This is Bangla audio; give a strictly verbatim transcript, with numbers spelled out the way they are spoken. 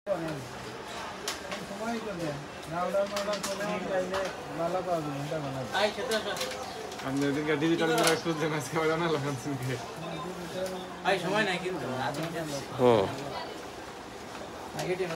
সময় চলে রাউডার মাউডার চলে চাইলে ভালো পাওয়া যাবে এটা বানাবো আই সেটা আমরা এদিকে ডিজিটাল মিরা খুঁজতে মাছ খাওয়া না লাগাচ্ছেন কি আই সময় নাই কিন্তু হুম আগে